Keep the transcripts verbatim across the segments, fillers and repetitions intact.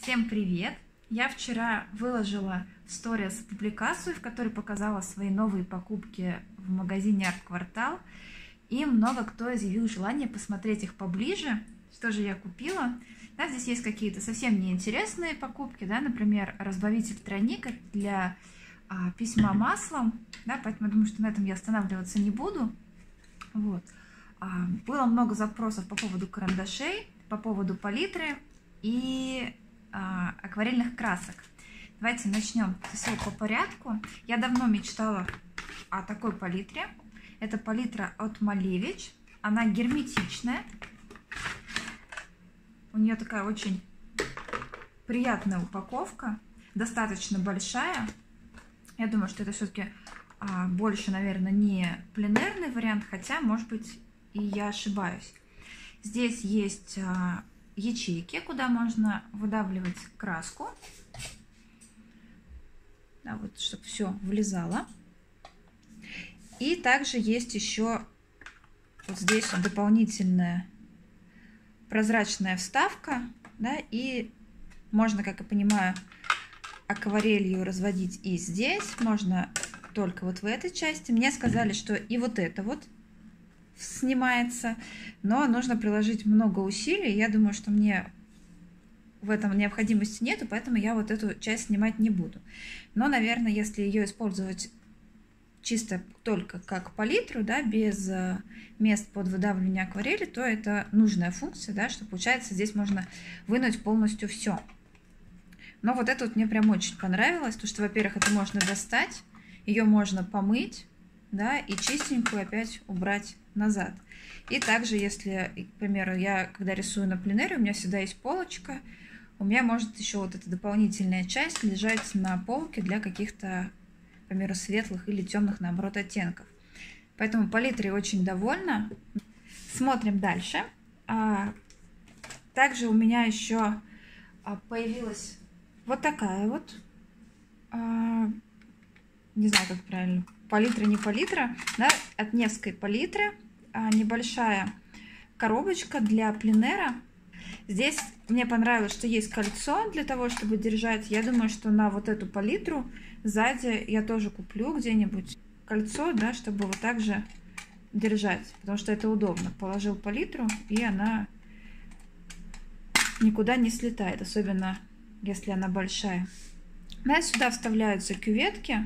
Всем привет! Я вчера выложила в сторис публикацию, в которой показала свои новые покупки в магазине Арт-Квартал. И много кто изъявил желание посмотреть их поближе. Что же я купила? Да, здесь есть какие-то совсем неинтересные покупки, да, например, разбавитель тройник для а, письма маслом, да, поэтому я думаю, что на этом я останавливаться не буду. Вот. А, было много запросов по поводу карандашей, по поводу палитры и а, акварельных красок. Давайте начнем все по порядку. Я давно мечтала о такой палитре. Это палитра от Малевич. Она герметичная. У нее такая очень приятная упаковка, достаточно большая. Я думаю, что это все-таки а, больше, наверное, не пленэрный вариант, хотя, может быть, и я ошибаюсь. Здесь есть а, ячейки, куда можно выдавливать краску, да, вот, чтобы все влезало. И также есть еще вот здесь дополнительная прозрачная вставка, да, и можно, как я понимаю, акварелью разводить и здесь, можно только вот в этой части. Мне сказали, что и вот это вот снимается, но нужно приложить много усилий. Я думаю, что мне в этом необходимости нету, поэтому я вот эту часть снимать не буду. Но, наверное, если ее использовать чисто только как палитру, да, без мест под выдавливание акварели, то это нужная функция, да, что получается здесь можно вынуть полностью все. Но вот это вот мне прям очень понравилось, потому что, во-первых, это можно достать, ее можно помыть, да, и чистенькую опять убрать назад. И также, если, к примеру, я когда рисую на пленэре, у меня всегда есть полочка, у меня может еще вот эта дополнительная часть лежать на полке для каких-то, к примеру, светлых или темных, наоборот, оттенков. Поэтому палитрой очень довольна. Смотрим дальше. Также у меня еще появилась вот такая вот, не знаю, как правильно, палитра, не палитра, да, от Невской палитры, небольшая коробочка для пленэра. Здесь мне понравилось, что есть кольцо для того, чтобы держать. Я думаю, что на вот эту палитру сзади я тоже куплю где-нибудь кольцо, да, чтобы вот так же держать, потому что это удобно. Положил палитру, и она никуда не слетает, особенно если она большая. Да, сюда вставляются кюветки.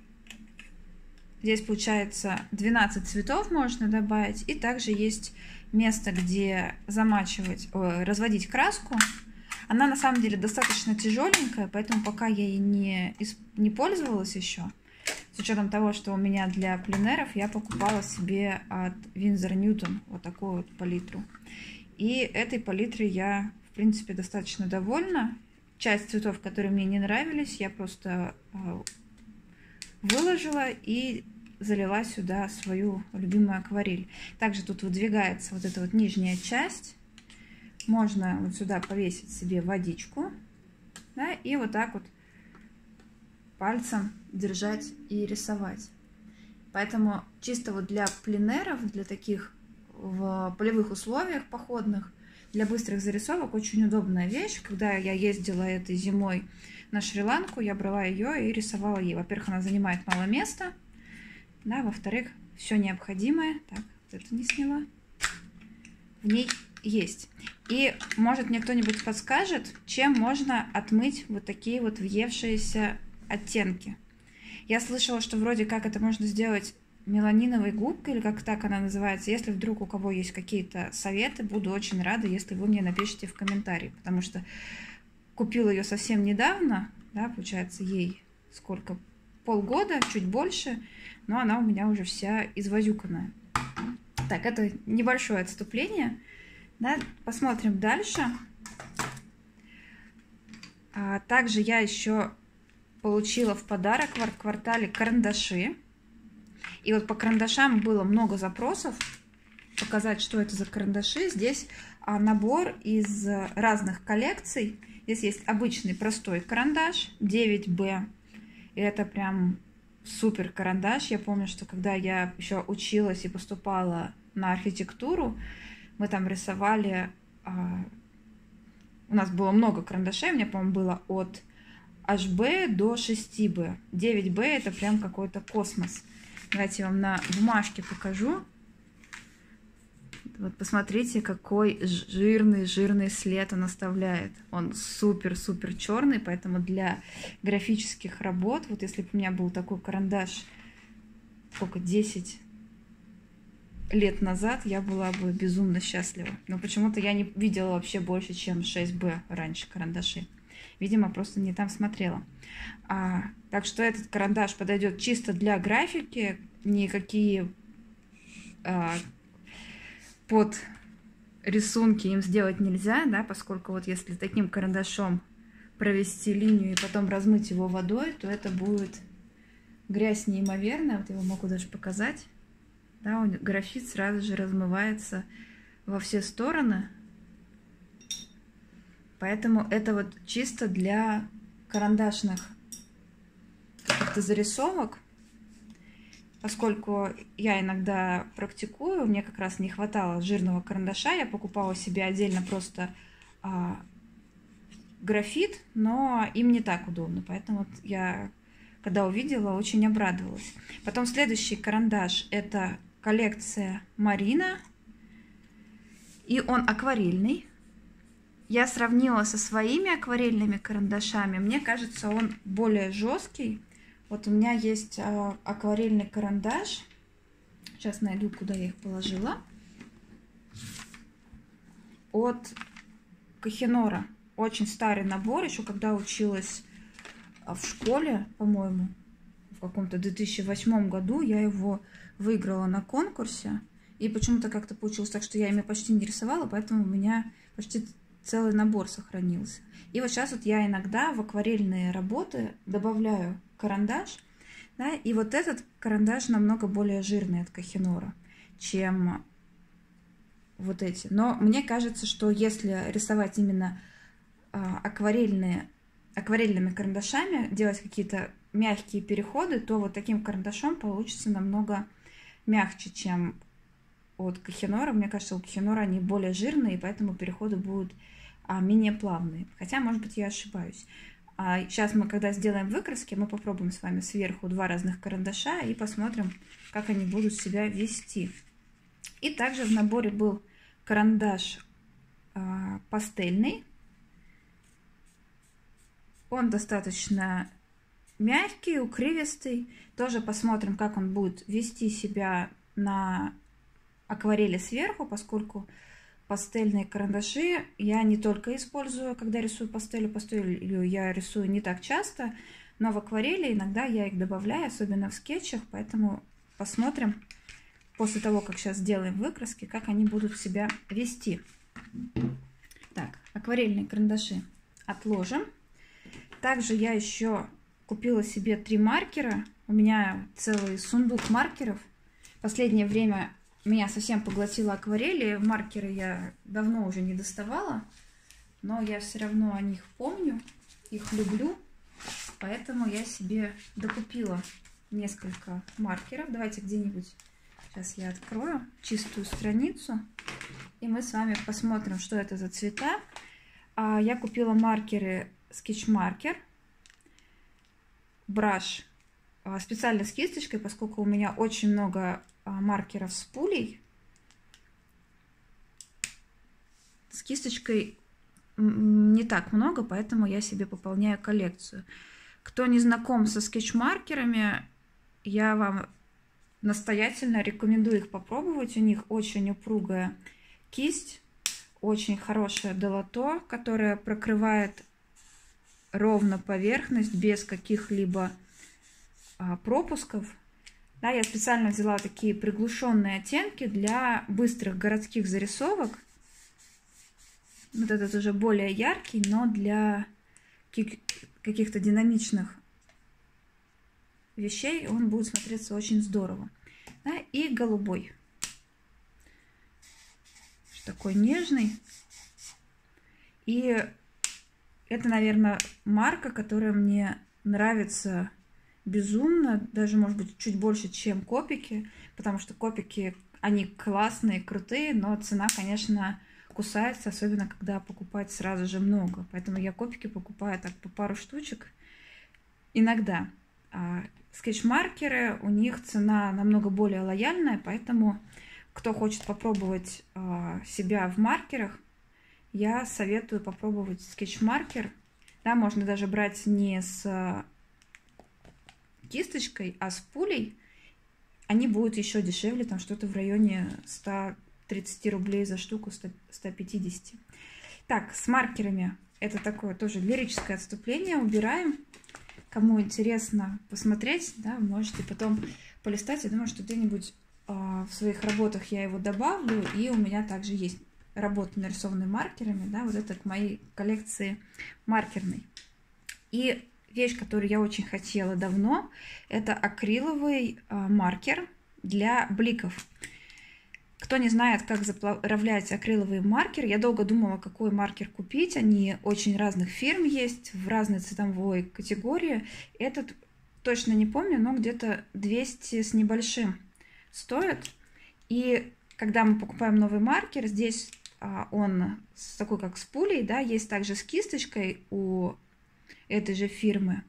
Здесь получается двенадцать цветов можно добавить, и также есть место, где замачивать, о, разводить краску. Она на самом деле достаточно тяжеленькая, поэтому пока я ей не, не пользовалась еще. С учетом того, что у меня для пленэров я покупала себе от Winsor Newton вот такую вот палитру. И этой палитрой я, в принципе, достаточно довольна. Часть цветов, которые мне не нравились, я просто выложила и залила сюда свою любимую акварель. Также тут выдвигается вот эта вот нижняя часть. Можно вот сюда повесить себе водичку, да, и вот так вот пальцем держать и рисовать. Поэтому чисто вот для пленэров, для таких в полевых условиях походных, для быстрых зарисовок очень удобная вещь. Когда я ездила этой зимой на Шри-Ланку, я брала ее и рисовала ей. Во-первых, она занимает мало места, да, во-вторых, все необходимое, так, вот это не сняла, в ней есть. И может мне кто-нибудь подскажет, чем можно отмыть вот такие вот въевшиеся оттенки. Я слышала, что вроде как это можно сделать меланиновой губкой, или как так она называется. Если вдруг у кого есть какие-то советы, буду очень рада, если вы мне напишите в комментарии, потому что купила ее совсем недавно, да, получается, ей сколько, полгода, чуть больше, но она у меня уже вся извозюканная. Так, это небольшое отступление, да, посмотрим дальше. А, также я еще получила в подарок в Арт-Квартале карандаши. И вот по карандашам было много запросов. Показать, что это за карандаши. Здесь набор из разных коллекций. Здесь есть обычный простой карандаш девять бэ. И это прям супер карандаш. Я помню, что когда я еще училась и поступала на архитектуру, мы там рисовали у нас было много карандашей, у меня, по-моему, было от эйч би до шесть би. девять би это прям какой-то космос. Давайте я вам на бумажке покажу. Вот посмотрите, какой жирный-жирный след он оставляет. Он супер-супер черный, поэтому для графических работ, вот если бы у меня был такой карандаш, сколько, десять лет назад, я была бы безумно счастлива. Но почему-то я не видела вообще больше, чем шесть би раньше карандаши. Видимо, просто не там смотрела. А, так что этот карандаш подойдет чисто для графики. Никакие а, под рисунки им сделать нельзя, да, поскольку вот если таким карандашом провести линию и потом размыть его водой, то это будет грязь неимоверная. Вот я вам могу даже показать. Да, он, графит сразу же размывается во все стороны. Поэтому это вот чисто для карандашных каких-то зарисовок. Поскольку я иногда практикую, мне как раз не хватало жирного карандаша, я покупала себе отдельно просто а, графит, но им не так удобно. Поэтому вот я, когда увидела, очень обрадовалась. Потом следующий карандаш — это коллекция Марина. И он акварельный. Я сравнила со своими акварельными карандашами. Мне кажется, он более жесткий. Вот у меня есть а, акварельный карандаш. Сейчас найду, куда я их положила. От Kohinoor. Очень старый набор. Еще когда училась в школе, по-моему, в каком-то две тысячи восьмом году, я его выиграла на конкурсе. И почему-то как-то получилось так, что я ими почти не рисовала, поэтому у меня почти целый набор сохранился. И вот сейчас вот я иногда в акварельные работы добавляю карандаш, да, и вот этот карандаш намного более жирный от Kohinoor, чем вот эти. Но мне кажется, что если рисовать именно а, акварельные, акварельными карандашами, делать какие-то мягкие переходы, то вот таким карандашом получится намного мягче, чем от Kohinoor. Мне кажется, у Kohinoor они более жирные, и поэтому переходы будут а, менее плавные. Хотя, может быть, я ошибаюсь. А сейчас мы, когда сделаем выкраски, мы попробуем с вами сверху два разных карандаша и посмотрим, как они будут себя вести. И также в наборе был карандаш а, пастельный. Он достаточно мягкий, укрывистый. Тоже посмотрим, как он будет вести себя на акварели сверху, поскольку пастельные карандаши я не только использую, когда рисую пастелью. Пастелью я рисую не так часто, но в акварели иногда я их добавляю, особенно в скетчах. Поэтому посмотрим после того, как сейчас сделаем выкраски, как они будут себя вести. Так, акварельные карандаши отложим. Также я еще купила себе три маркера. У меня целый сундук маркеров. В последнее время меня совсем поглотила акварели. Маркеры я давно уже не доставала, но я все равно о них помню, их люблю. Поэтому я себе докупила несколько маркеров. Давайте где-нибудь сейчас я открою чистую страницу, и мы с вами посмотрим, что это за цвета. Я купила маркеры Sketch Marker, браш специально с кисточкой, поскольку у меня очень много маркеров с пулей. С кисточкой не так много, поэтому я себе пополняю коллекцию. Кто не знаком со скетч-маркерами, я вам настоятельно рекомендую их попробовать. У них очень упругая кисть, очень хорошее долото, которое прокрывает ровно поверхность без каких-либо пропусков. Да, я специально взяла такие приглушенные оттенки для быстрых городских зарисовок. Вот этот уже более яркий, но для каких-то динамичных вещей он будет смотреться очень здорово. Да, и голубой. Такой нежный. И это, наверное, марка, которая мне нравится безумно, даже, может быть, чуть больше, чем копики, потому что копики, они классные, крутые, но цена, конечно, кусается, особенно когда покупать сразу же много. Поэтому я копики покупаю так по пару штучек иногда. А скетч-маркеры, у них цена намного более лояльная, поэтому кто хочет попробовать а, себя в маркерах, я советую попробовать скетч-маркер. Да, можно даже брать не с кисточкой, а с пулей. Они будут еще дешевле, там что-то в районе ста тридцати рублей за штуку, ста пятидесяти. Так, с маркерами это такое тоже лирическое отступление. Убираем. Кому интересно посмотреть, да, можете потом полистать. Я думаю, что где-нибудь э, в своих работах я его добавлю. И у меня также есть работа, нарисованные маркерами. Да, вот это к моей коллекции маркерной. И вещь, которую я очень хотела давно, это акриловый э, маркер для бликов. Кто не знает, как заправлять акриловый маркер, я долго думала, какой маркер купить. Они очень разных фирм есть, в разной цветовой категории. Этот точно не помню, но где-то двести с небольшим стоит. И когда мы покупаем новый маркер, здесь а, он с такой, как с пулей, да, есть также с кисточкой у этой же фирмы.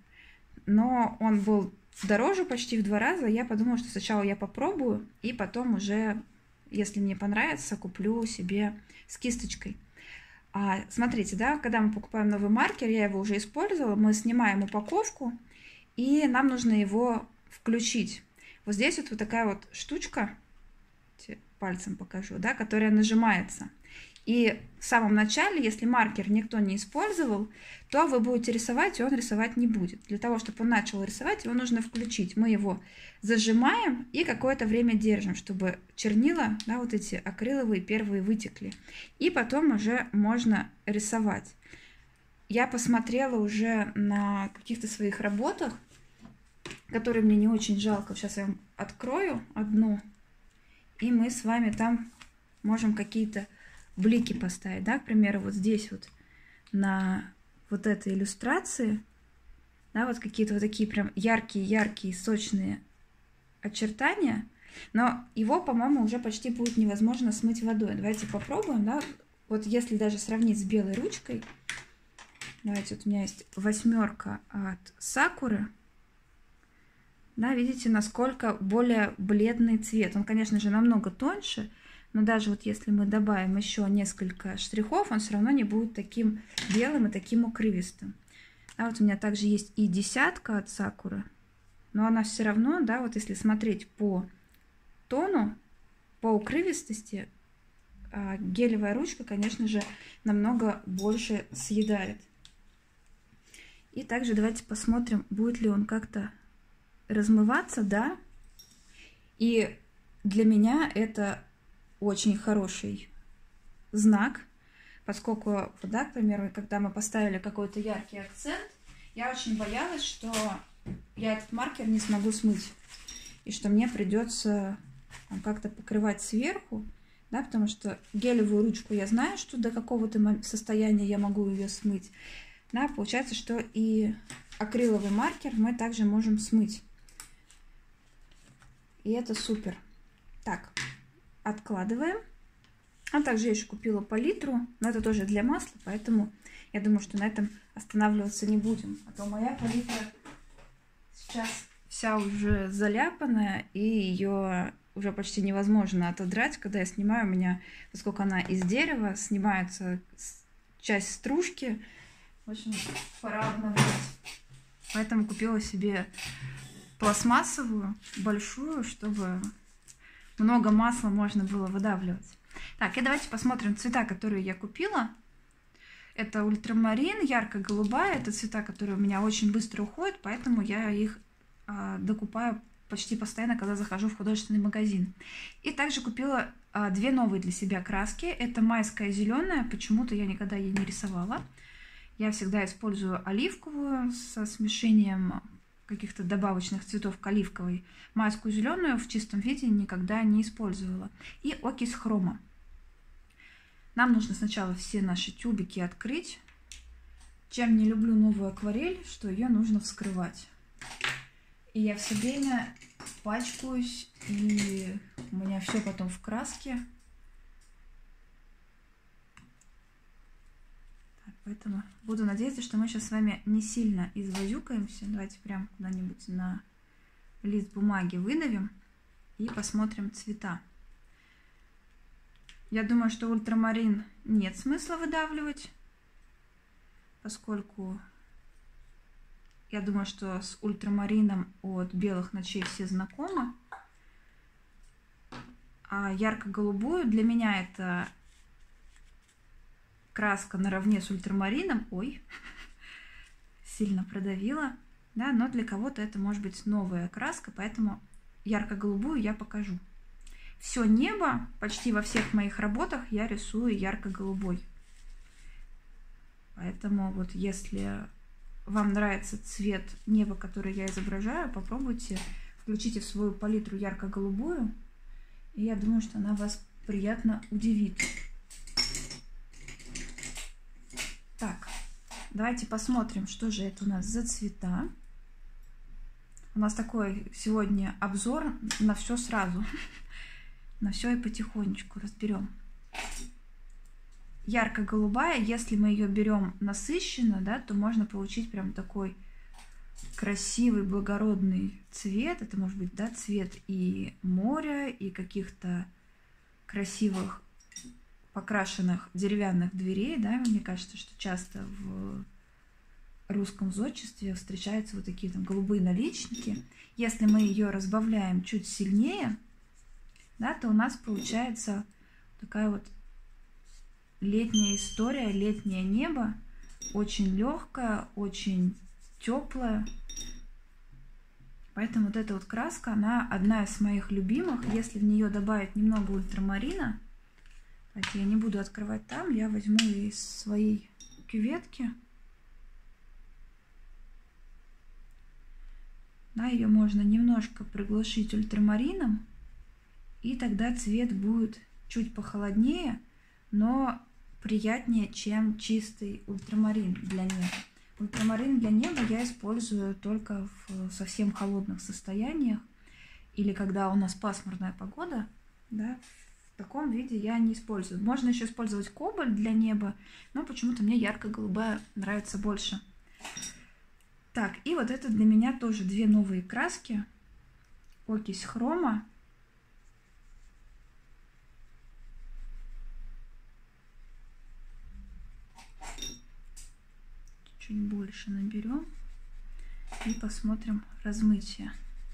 Но он был дороже почти в два раза. Я подумала, что сначала я попробую, и потом уже... Если мне понравится, куплю себе с кисточкой. А, смотрите, да, когда мы покупаем новый маркер, я его уже использовала, мы снимаем упаковку, и нам нужно его включить. Вот здесь вот, вот такая вот штучка, пальцем покажу, да, которая нажимается. И в самом начале, если маркер никто не использовал, то вы будете рисовать, и он рисовать не будет. Для того, чтобы он начал рисовать, его нужно включить. Мы его зажимаем и какое-то время держим, чтобы чернила, да, вот эти акриловые первые вытекли. И потом уже можно рисовать. Я посмотрела уже на каких-то своих работах, которые мне не очень жалко. Сейчас я вам открою одну, и мы с вами там можем какие-то блики поставить, да, к примеру, вот здесь вот на вот этой иллюстрации, да, вот какие-то вот такие прям яркие-яркие, сочные очертания, но его, по-моему, уже почти будет невозможно смыть водой. Давайте попробуем, да, вот если даже сравнить с белой ручкой, давайте, вот у меня есть восьмерка от Сакуры, да, видите, насколько более бледный цвет, он, конечно же, намного тоньше, но даже вот если мы добавим еще несколько штрихов, он все равно не будет таким белым и таким укрывистым. А вот у меня также есть и десятка от Сакуры, но она все равно, да, вот если смотреть по тону, по укрывистости, гелевая ручка, конечно же, намного больше съедает. И также давайте посмотрим, будет ли он как-то размываться, да. И для меня это очень хороший знак, поскольку, да, к примеру, когда мы поставили какой-то яркий акцент, я очень боялась, что я этот маркер не смогу смыть, и что мне придется как-то покрывать сверху, да, потому что гелевую ручку я знаю, что до какого-то состояния я могу ее смыть, да, получается, что и акриловый маркер мы также можем смыть, и это супер. Так, откладываем. А также я еще купила палитру, но это тоже для масла, поэтому я думаю, что на этом останавливаться не будем. А то моя палитра сейчас вся уже заляпанная, и ее уже почти невозможно отодрать. Когда я снимаю, у меня, поскольку она из дерева, снимается часть стружки. В общем, пора обновлять. Поэтому купила себе пластмассовую, большую, чтобы много масла можно было выдавливать. Так, и давайте посмотрим цвета, которые я купила. Это ультрамарин, ярко-голубая. Это цвета, которые у меня очень быстро уходят, поэтому я их а, докупаю почти постоянно, когда захожу в художественный магазин. И также купила а, две новые для себя краски. Это майская зеленая. Почему-то я никогда ей не рисовала. Я всегда использую оливковую со смешением каких-то добавочных цветов к оливковой. Майскую зеленую в чистом виде никогда не использовала. И окись хрома. Нам нужно сначала все наши тюбики открыть. Чем не люблю новую акварель, что ее нужно вскрывать. И я все время пачкаюсь, и у меня все потом в краске. Поэтому буду надеяться, что мы сейчас с вами не сильно извозюкаемся. Давайте прям куда-нибудь на лист бумаги выдавим и посмотрим цвета. Я думаю, что ультрамарин нет смысла выдавливать, поскольку я думаю, что с ультрамарином от белых ночей все знакомы. А ярко-голубую для меня это краска наравне с ультрамарином. Ой, сильно продавила. Да, но для кого-то это может быть новая краска, поэтому ярко-голубую я покажу. Все небо почти во всех моих работах я рисую ярко-голубой. Поэтому вот если вам нравится цвет неба, который я изображаю, попробуйте, включите в свою палитру ярко-голубую, и я думаю, что она вас приятно удивит. Так, давайте посмотрим, что же это у нас за цвета. У нас такой сегодня обзор на все сразу. На все и потихонечку разберем. Ярко-голубая, если мы ее берем насыщенно, да, то можно получить прям такой красивый, благородный цвет. Это может быть, да, цвет и моря, и каких-то красивых покрашенных деревянных дверей, да. Мне кажется, что часто в русском зодчестве встречаются вот такие там голубые наличники. Если мы ее разбавляем чуть сильнее, да, то у нас получается такая вот летняя история, летнее небо, очень легкое, очень теплое. Поэтому вот эта вот краска, она одна из моих любимых. Если в нее добавить немного ультрамарина, я не буду открывать там, я возьму из своей кюветки. Да, ее можно немножко приглушить ультрамарином, и тогда цвет будет чуть похолоднее, но приятнее, чем чистый ультрамарин для неба. Ультрамарин для неба я использую только в совсем холодных состояниях, или когда у нас пасмурная погода, да, в таком виде я не использую. Можно еще использовать кобальт для неба, но почему-то мне ярко-голубая нравится больше. Так, и вот это для меня тоже две новые краски. Окись хрома. Чуть больше наберем и посмотрим размытие.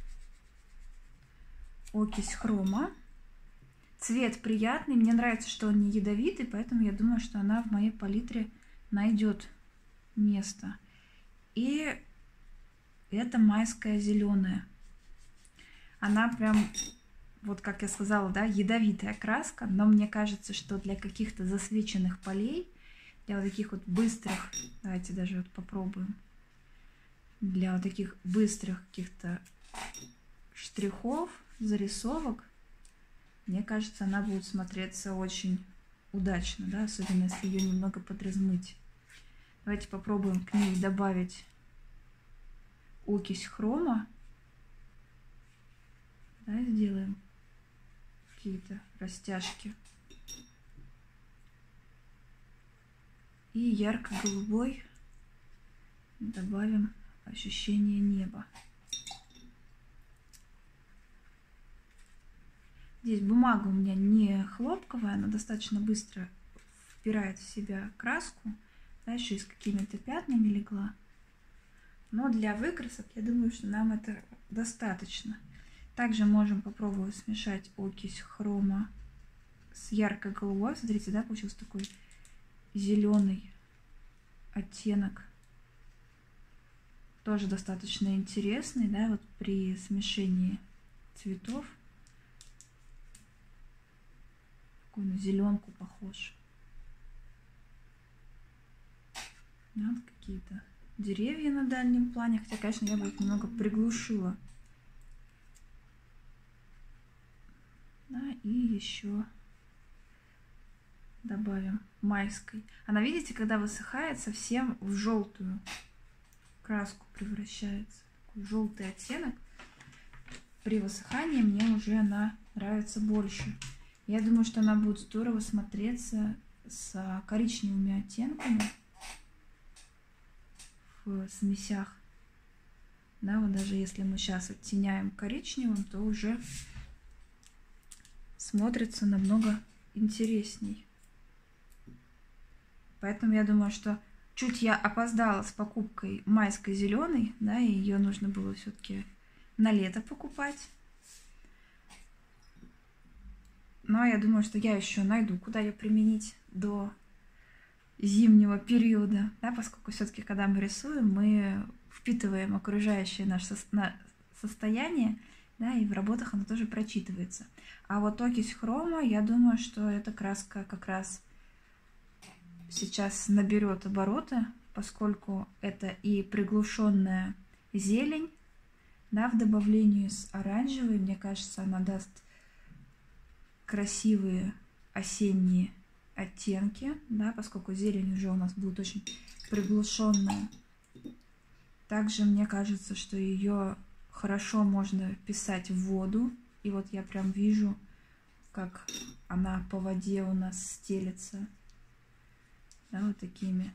Окись хрома. Цвет приятный. Мне нравится, что он не ядовитый, поэтому я думаю, что она в моей палитре найдет место. И это майская зеленая. Она прям, вот как я сказала, да, ядовитая краска, но мне кажется, что для каких-то засвеченных полей, для вот таких вот быстрых, давайте даже вот попробуем, для вот таких быстрых каких-то штрихов, зарисовок, мне кажется, она будет смотреться очень удачно, да, особенно если ее немного подразмыть. Давайте попробуем к ней добавить окись хрома. Да, сделаем какие-то растяжки. И ярко-голубой добавим ощущение неба. Здесь бумага у меня не хлопковая, она достаточно быстро впирает в себя краску. Да, еще и с какими-то пятнами легла. Но для выкрасок, я думаю, что нам это достаточно. Также можем попробовать смешать окись хрома с ярко-голубой. Смотрите, да, получился такой зеленый оттенок. Тоже достаточно интересный, да, вот при смешении цветов. Такой на зеленку похож. Да, вот какие-то деревья на дальнем плане. Хотя, конечно, я бы их немного приглушила. Да, и еще добавим майской. Она, видите, когда высыхает, совсем в желтую краску превращается. Такой желтый оттенок. При высыхании мне уже она нравится больше. Я думаю, что она будет здорово смотреться с коричневыми оттенками. в смесях. Да, вот даже если мы сейчас оттеняем коричневым, то уже смотрится намного интересней. Поэтому я думаю, что чуть я опоздала с покупкой майской зеленой, да, и ее нужно было все-таки на лето покупать. Но я думаю, что я еще найду, куда ее применить до зимнего периода, да, поскольку все-таки, когда мы рисуем, мы впитываем окружающее наше состояние, да, и в работах оно тоже прочитывается. А вот окись хрома, я думаю, что эта краска как раз сейчас наберет обороты, поскольку это и приглушенная зелень, да, в добавлении с оранжевой, мне кажется, она даст красивые осенние оттенки, да, поскольку зелень уже у нас будет очень приглушенная. Также мне кажется, что ее хорошо можно писать в воду. И вот я прям вижу, как она по воде у нас стелется. Да, вот такими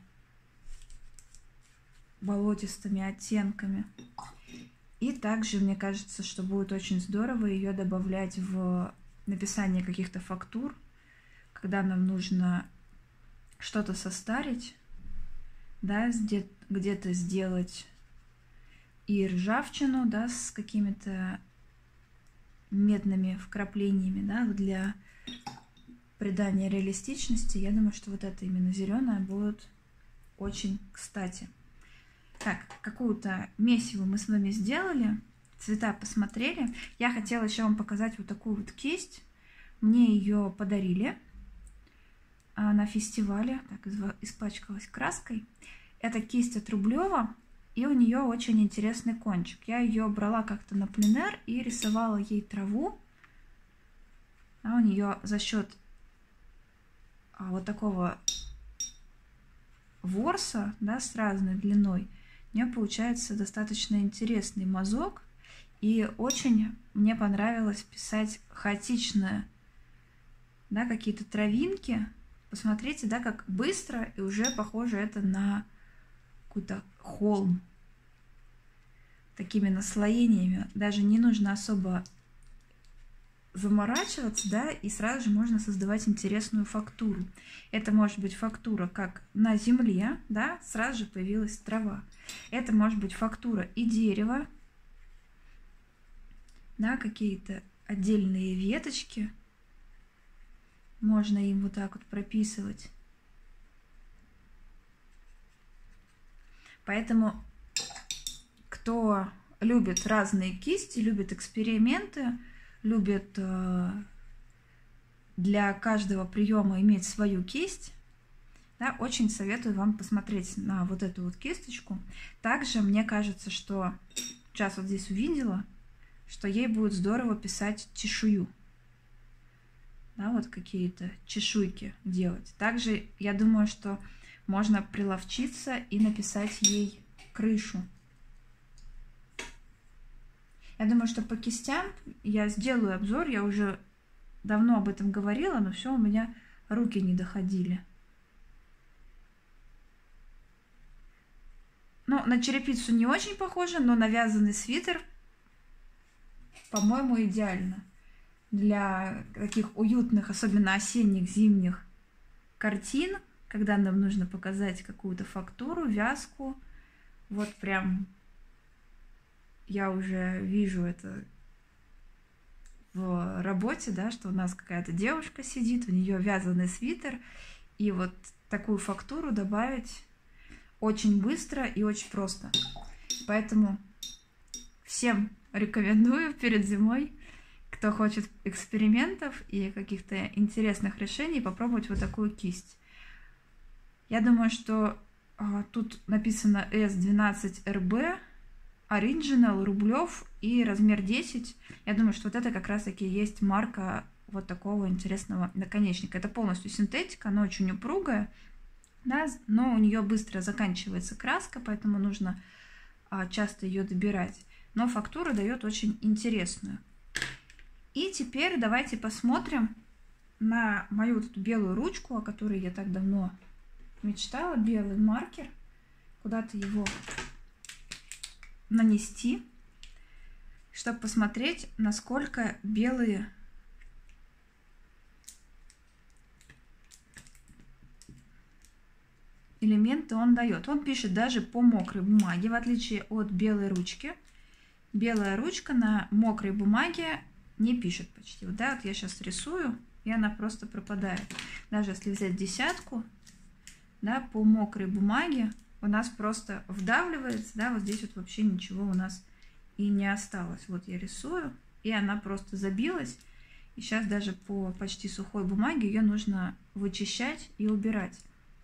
болотистыми оттенками. И также мне кажется, что будет очень здорово ее добавлять в написание каких-то фактур, когда нам нужно что-то состарить, да, где-то сделать и ржавчину, да, с какими-то медными вкраплениями, да, для придания реалистичности. Я думаю, что вот это именно зеленая будет очень кстати. Так, какую-то месиво мы с вами сделали, цвета посмотрели. Я хотела еще вам показать вот такую вот кисть. Мне ее подарили на фестивале. Так, испачкалась краской. Это кисть от Рублева, и у нее очень интересный кончик. Я ее брала как-то на пленэр и рисовала ей траву. А у нее за счет вот такого ворса, да, с разной длиной, у нее получается достаточно интересный мазок. И очень мне понравилось писать хаотичные, да, какие-то травинки. Посмотрите, да, как быстро, и уже похоже это на какой-то холм. Такими наслоениями. Даже не нужно особо заморачиваться, да, и сразу же можно создавать интересную фактуру. Это может быть фактура как на земле, да, сразу же появилась трава. Это может быть фактура и дерева, да, какие-то отдельные веточки. Можно им вот так вот прописывать. Поэтому, кто любит разные кисти, любит эксперименты, любит э, для каждого приема иметь свою кисть, да, очень советую вам посмотреть на вот эту вот кисточку. Также мне кажется, что сейчас вот здесь увидела, что ей будет здорово писать чешую. Да, вот какие-то чешуйки делать. Также я думаю, что можно приловчиться и написать ей крышу. Я думаю, что по кистям я сделаю обзор. Я уже давно об этом говорила, но все, у меня руки не доходили. Ну, на черепицу не очень похоже, но на вязаный свитер, по-моему, идеально. Для таких уютных, особенно осенних, зимних картин, когда нам нужно показать какую-то фактуру, вязку. Вот прям я уже вижу это в работе, да, что у нас какая-то девушка сидит, у нее вязаный свитер, и вот такую фактуру добавить очень быстро и очень просто. Поэтому всем рекомендую перед зимой, кто хочет экспериментов и каких-то интересных решений, попробовать вот такую кисть. Я думаю, что а, тут написано эс двенадцать эр бэ, Original, Рублев и размер десять. Я думаю, что вот это как раз-таки есть марка вот такого интересного наконечника. Это полностью синтетика, она очень упругая, да, но у нее быстро заканчивается краска, поэтому нужно а, часто ее добирать. Но фактура дает очень интересную. И теперь давайте посмотрим на мою вот эту белую ручку, о которой я так давно мечтала. Белый маркер. Куда-то его нанести, чтобы посмотреть, насколько белые элементы он дает. Он пишет даже по мокрой бумаге, в отличие от белой ручки. Белая ручка на мокрой бумаге не пишет почти. Вот, да, вот я сейчас рисую, и она просто пропадает. Даже если взять десятку, да, по мокрой бумаге у нас просто вдавливается, да, вот здесь вот вообще ничего у нас и не осталось. Вот я рисую, и она просто забилась. И сейчас даже по почти сухой бумаге ее нужно вычищать и убирать.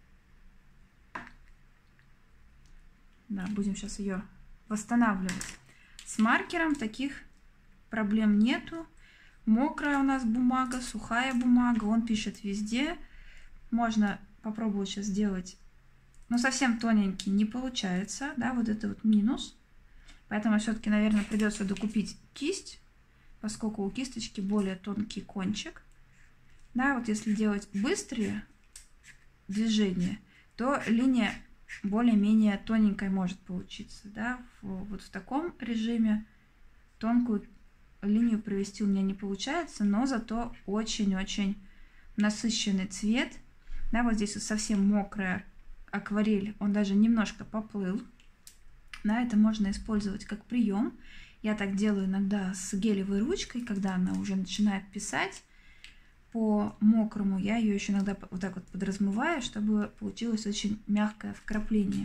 Да, будем сейчас ее восстанавливать. С маркером таких проблем нету. Мокрая у нас бумага, сухая бумага, он пишет везде. Можно попробовать сейчас сделать, но совсем тоненький не получается, да, вот это вот минус. Поэтому все-таки, наверное, придется докупить кисть, поскольку у кисточки более тонкий кончик. Да, вот если делать быстрые движения, то линия более-менее тоненькой может получиться, да. Вот в таком режиме тонкую линию провести у меня не получается, но зато очень-очень насыщенный цвет. Да, вот здесь вот совсем мокрая акварель, он даже немножко поплыл. Да, это можно использовать как прием. Я так делаю иногда с гелевой ручкой, когда она уже начинает писать по мокрому, я ее еще иногда вот так вот подразмываю, чтобы получилось очень мягкое вкрапление.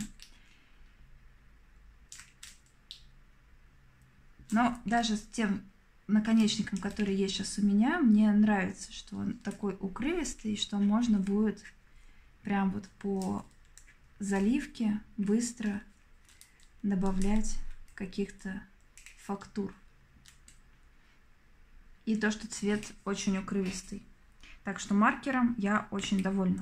Но даже с тем наконечником, который есть сейчас у меня, мне нравится, что он такой укрывистый, что можно будет прям вот по заливке быстро добавлять каких-то фактур. И то, что цвет очень укрывистый. Так что маркером я очень довольна.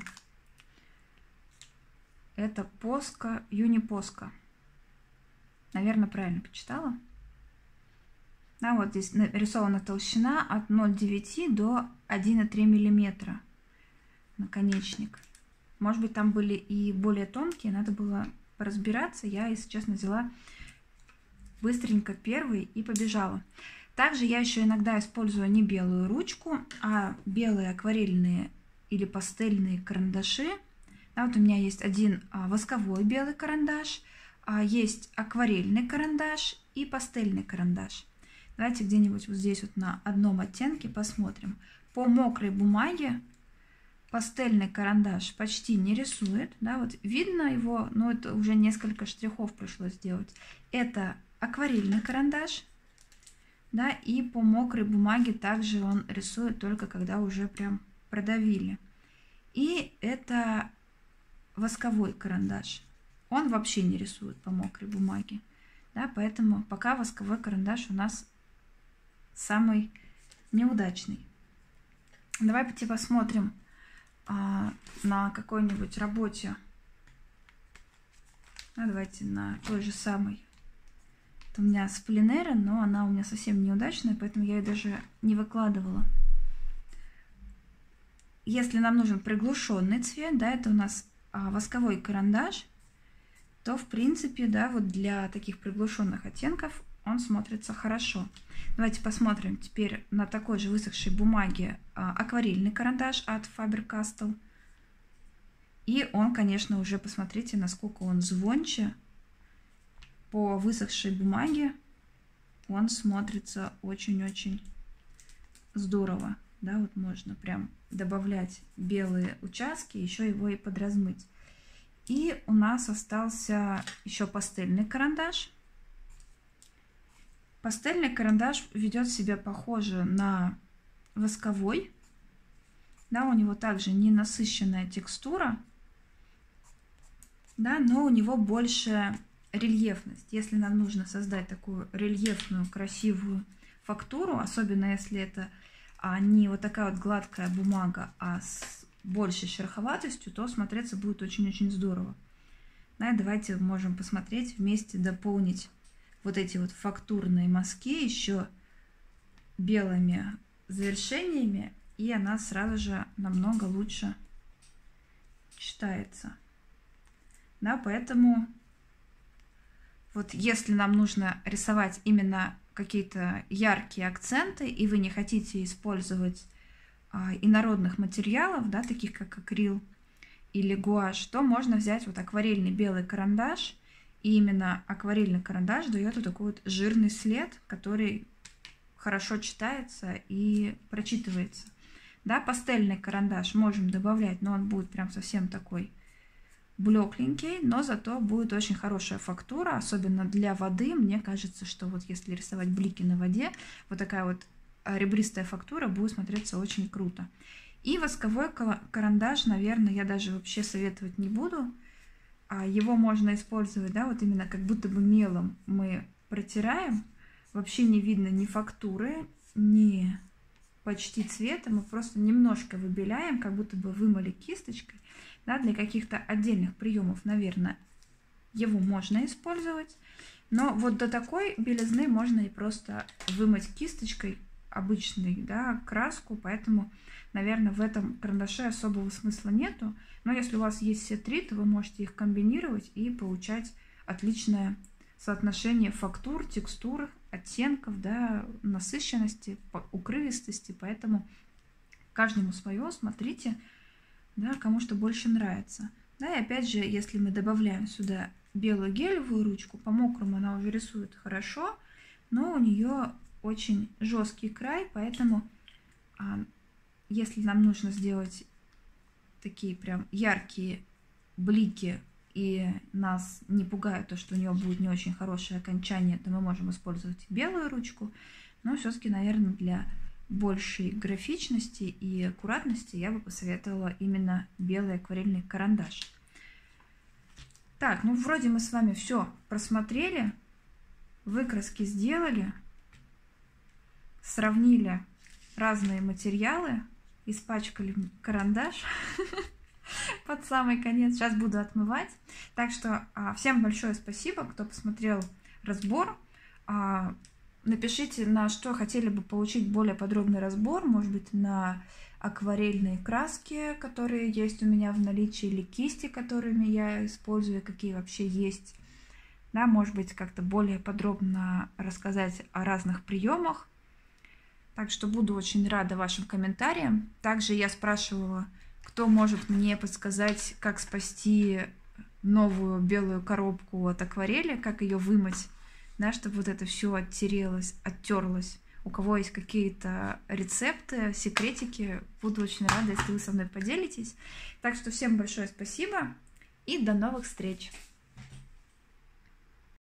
Это Posca, Uniposca. Наверное, правильно почитала. Да, вот здесь нарисована толщина от ноль целых девять десятых до один целых три миллиметра. Наконечник. Может быть, там были и более тонкие, надо было поразбираться. Я, если честно, взяла быстренько первый и побежала. Также я еще иногда использую не белую ручку, а белые акварельные или пастельные карандаши. Да, вот у меня есть один а, восковой белый карандаш, а есть акварельный карандаш и пастельный карандаш. Давайте где-нибудь вот здесь вот на одном оттенке посмотрим. По мокрой бумаге пастельный карандаш почти не рисует. Да, вот видно его, но это уже несколько штрихов пришлось сделать. Это акварельный карандаш. Да, и по мокрой бумаге также он рисует только когда уже прям продавили. И это восковой карандаш. Он вообще не рисует по мокрой бумаге. Да, поэтому пока восковой карандаш у нас самый неудачный. Давайте посмотрим а, на какой-нибудь работе. А, давайте на той же самой. Это у меня сплинера, но она у меня совсем неудачная, поэтому я ее даже не выкладывала. Если нам нужен приглушенный цвет, да, это у нас а, восковой карандаш, то в принципе, да, вот для таких приглушенных оттенков он смотрится хорошо. Давайте посмотрим теперь на такой же высохшей бумаге а, акварельный карандаш от Faber-Castell. И он, конечно, уже посмотрите, насколько он звонче. По высохшей бумаге он смотрится очень-очень здорово. Да, вот можно прям добавлять белые участки, еще его и подразмыть. И у нас остался еще пастельный карандаш. Пастельный карандаш ведет себя похоже на восковой. Да, у него также не насыщенная текстура, да, но у него больше рельефность. Если нам нужно создать такую рельефную, красивую фактуру, особенно если это а, не вот такая вот гладкая бумага, а с большей шероховатостью, то смотреться будет очень-очень здорово. Да, давайте можем посмотреть, вместе дополнить вот эти вот фактурные мазки еще белыми завершениями, и она сразу же намного лучше читается. Да, поэтому Вот если нам нужно рисовать именно какие-то яркие акценты, и вы не хотите использовать а, инородных материалов, да, таких как акрил или гуашь, то можно взять вот акварельный белый карандаш. И именно акварельный карандаш дает вот такой вот жирный след, который хорошо читается и прочитывается. Да, пастельный карандаш можем добавлять, но он будет прям совсем такой блекленький, но зато будет очень хорошая фактура, особенно для воды. Мне кажется, что вот если рисовать блики на воде, вот такая вот ребристая фактура будет смотреться очень круто. И восковой карандаш, наверное, я даже вообще советовать не буду. Его можно использовать, да, вот именно как будто бы мелом мы протираем. Вообще не видно ни фактуры, ни почти цвета. Мы просто немножко выбеляем, как будто бы вымыли кисточкой. Да, для каких-то отдельных приемов, наверное, его можно использовать. Но вот до такой белизны можно и просто вымыть кисточкой обычной, да, краску. Поэтому, наверное, в этом карандаше особого смысла нету. Но если у вас есть все три, то вы можете их комбинировать и получать отличное соотношение фактур, текстур, оттенков, да, насыщенности, укрывистости. Поэтому каждому свое, смотрите, да, кому что больше нравится. Да, и опять же, если мы добавляем сюда белую гелевую ручку, по мокрому она уже рисует хорошо, но у нее очень жесткий край, поэтому а, если нам нужно сделать такие прям яркие блики, и нас не пугает то, что у нее будет не очень хорошее окончание, то мы можем использовать белую ручку. Но все-таки, наверное, для большей графичности и аккуратности я бы посоветовала именно белый акварельный карандаш. Так, ну вроде мы с вами все просмотрели, выкраски сделали, сравнили разные материалы, испачкали карандаш под самый конец. Сейчас буду отмывать. Так что всем большое спасибо, кто посмотрел разбор. Напишите, на что хотели бы получить более подробный разбор. Может быть, на акварельные краски, которые есть у меня в наличии, или кисти, которыми я использую, какие вообще есть. Да, может быть, как-то более подробно рассказать о разных приемах. Так что буду очень рада вашим комментариям. Также я спрашивала, кто может мне подсказать, как спасти новую белую коробку от акварели, как ее вымыть, да, чтобы вот это все оттерелось, оттерлось. У кого есть какие-то рецепты, секретики, буду очень рада, если вы со мной поделитесь. Так что всем большое спасибо и до новых встреч!